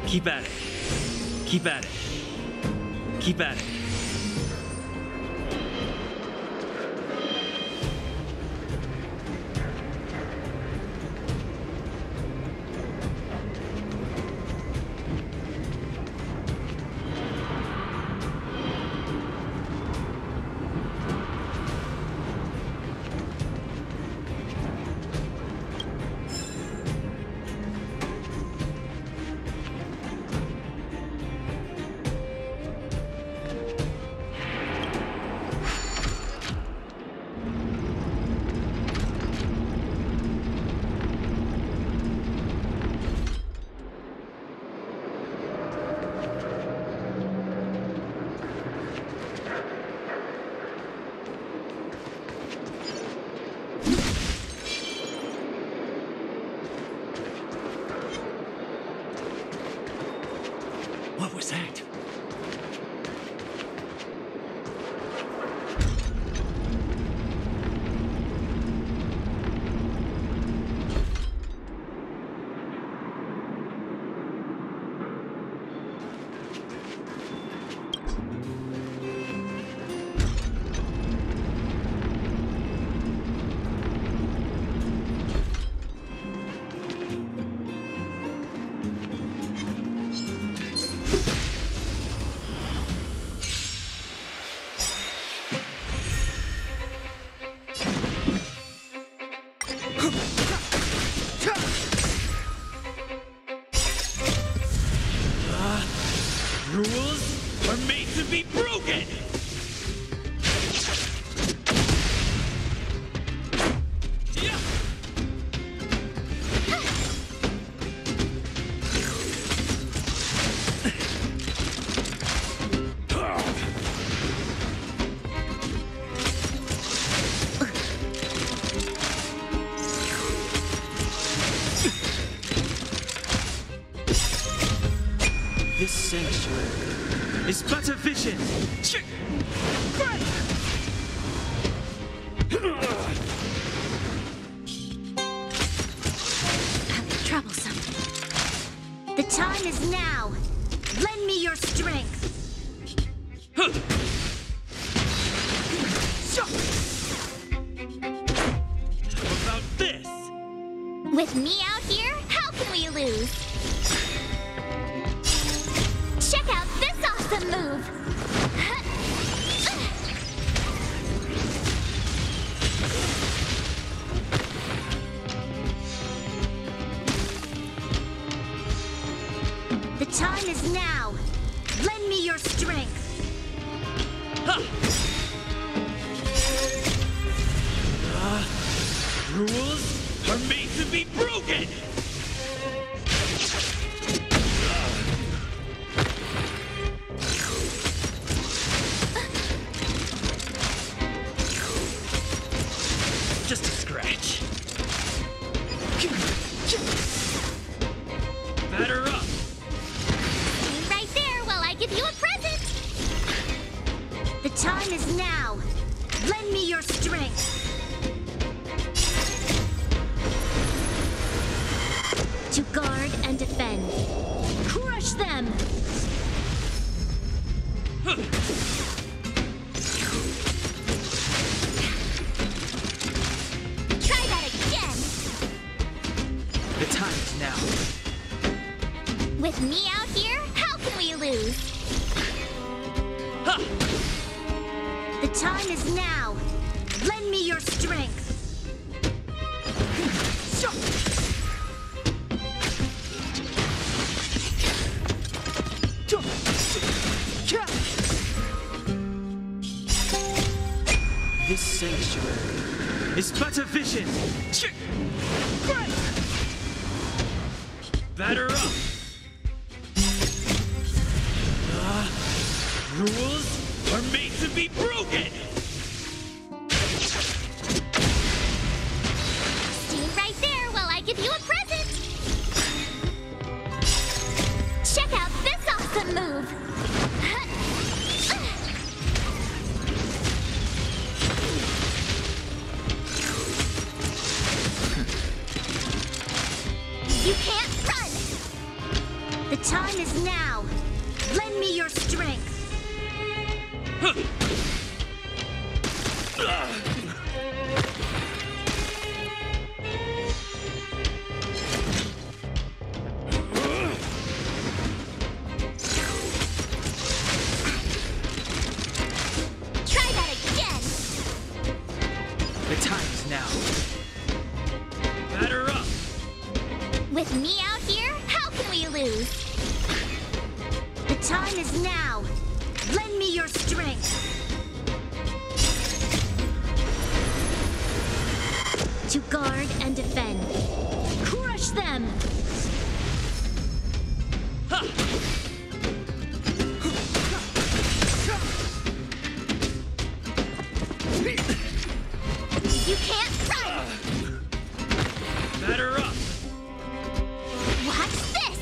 Keep at it. Keep at it. Keep at it. What was that? Rules are made to be broken! This sanctuary is but a vision. Troublesome. The time is now. Lend me your strength. How about this? With me out here, how can we lose? Check out this awesome move! The time is now. Lend me your strength. Rules are made to be broken! Just a scratch. Batter up! Stay right there while I give you a present! The time is now. Lend me your strength. To guard and defend. Crush them! Try that again! The time is now. With me out here, how can we lose? The time is now. Lend me your strength. This sanctuary is but a vision. Batter up! Rules are made to be broken! Stay right there while I give you a present. Check out this awesome move. You can't run! The time is now. Lend me your strength. Try that again. The time is now. Batter up! With me out here, how can we lose? The time is now. Lend me your strength. To guard and defend. Crush them! You can't run! Batter up! Watch this!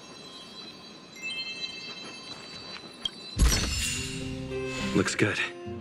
Looks good.